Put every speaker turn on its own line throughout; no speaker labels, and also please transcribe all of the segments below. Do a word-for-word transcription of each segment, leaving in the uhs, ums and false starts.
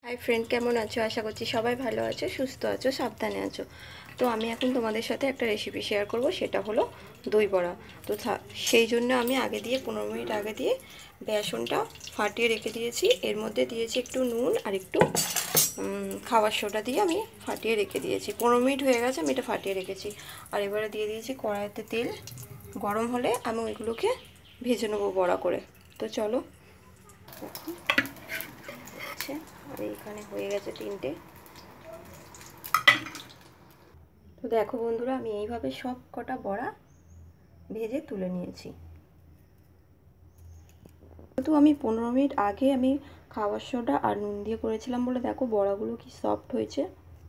Hi friend, কেমন আছো? আশা করছি সবাই ভালো আছো, সুস্থ আছো, সাবধানে আছো। তো আমি এখন তোমাদের সাথে একটা রেসিপি শেয়ার করব, সেটা হলো দই বড়া। তো সেই জন্য আমি আগে দিয়ে পনেরো মিনিট আগে দিয়ে বেসনটা ফাটিয়ে রেখে দিয়েছি। এর মধ্যে দিয়েছি একটু নুন আর একটু খাবার সোডা দিয়ে আমি ফাটিয়ে রেখে দিয়েছি। পনেরো মিনিট হয়ে গেছে, আমি এটা ফাটিয়ে রেখেছি। আর এবারে দিয়ে দিয়েছি কড়াইতে তেল। গরম হলে আমি ওইগুলোকে ভেজে নেবো বড়া করে। তো চলো, আর এইখানে হয়ে গেছে তিনটে। তো দেখো বন্ধুরা, আমি এইভাবে সব কটা বড়া ভেজে তুলে নিয়েছি। তো আমি পনেরো মিনিট আগে আমি খাবার সোডা আর নুন দিয়ে করেছিলাম বলে দেখো বড়াগুলো কি সফট হয়েছে,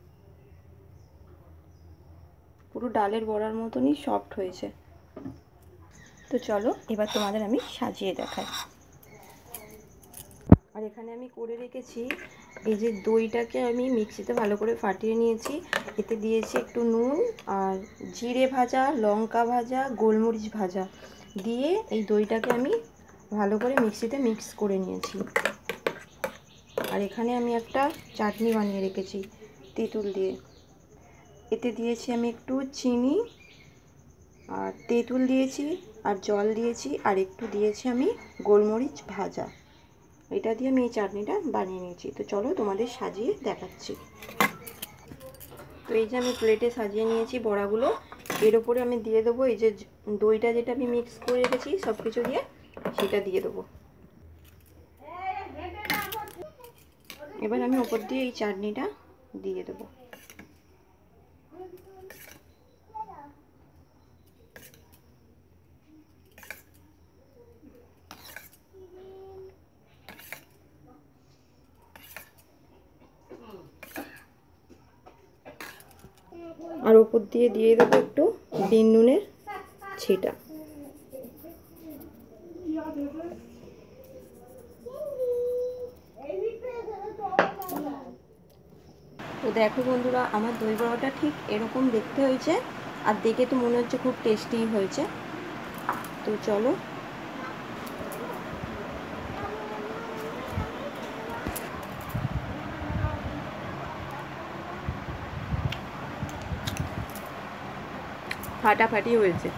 পুরো ডালের বড়ার মতনই সফট হয়েছে। তো চলো এবার তোমাদের আমি সাজিয়ে দেখাই। আর এখানে আমি করে রেখেছি এই যে দইটাকে আমি মিক্সিতে ভালো করে ফাটিয়ে নিয়েছি। এতে দিয়েছি একটু নুন আর জিরে ভাজা, লঙ্কা ভাজা, গোলমরিচ ভাজা দিয়ে এই দইটাকে আমি ভালো করে মিক্সিতে মিক্স করে নিয়েছি। আর এখানে আমি একটা চাটনি বানিয়ে রেখেছি তেঁতুল দিয়ে। এতে দিয়েছি আমি একটু চিনি আর তেঁতুল দিয়েছি আর জল দিয়েছি আর একটু দিয়েছি আমি গোলমরিচ ভাজা। এটা দিয়ে আমি এই চাটনিটা বানিয়ে নিয়েছি। তো চলো তোমাদের সাজিয়ে দেখাচ্ছি। তো এই যে আমি প্লেটে সাজিয়ে নিয়েছি বড়াগুলো। এর ওপরে আমি দিয়ে দেবো এই যে দইটা যেটা আমি মিক্স করে রেখেছি সব কিছু দিয়ে, সেটা দিয়ে দেবো। এবার আমি ওপর দিয়ে এই চাটনিটা দিয়ে দেবো। আর ওপর দিয়ে দিয়ে দেবো একটু বিন নুনের ছিটা। তো দেখো বন্ধুরা, আমার দই বড়াটা ঠিক এরকম দেখতে হয়েছে, আর দেখে তো মনে হচ্ছে খুব টেস্টি হয়েছে। তো চলো ফাটাফাটি হয়েছে।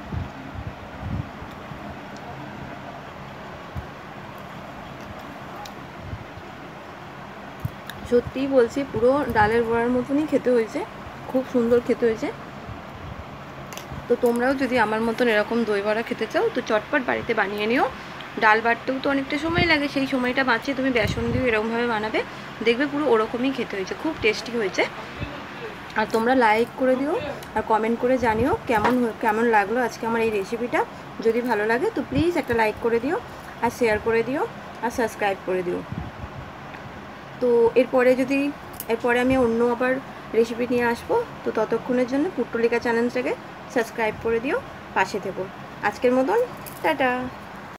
সত্যিই বলছি, পুরো ডালের বড়ার মতনই খেতে হয়েছে, খুব সুন্দর খেতে হয়েছে। তো তোমরাও যদি আমার মতন এরকম দই বড়া খেতে চাও তো চটপট বাড়িতে বানিয়ে নিও। ডাল বাটতেও তো অনেকটা সময় লাগে, সেই সময়টা বাঁচিয়ে তুমি বেসন দিয়েও এরকমভাবে বানাবে, দেখবে পুরো ওরকমই খেতে হয়েছে, খুব টেস্টি হয়েছে। আর তোমরা লাইক করে দিও আর কমেন্ট করে জানিও কেমন কেমন লাগলো আজকে আমার এই রেসিপিটা। যদি ভালো লাগে তো প্লিজ একটা লাইক করে দিও আর শেয়ার করে দিও আর সাবস্ক্রাইব করে দিও। তো এরপরে যদি এরপরে আমি অন্য আবার রেসিপি নিয়ে আসবো, তো ততক্ষণের জন্য পুট্টলিকা চ্যানেলটাকে সাবস্ক্রাইব করে দিও, পাশে থেকো। আজকের মতন টাটা।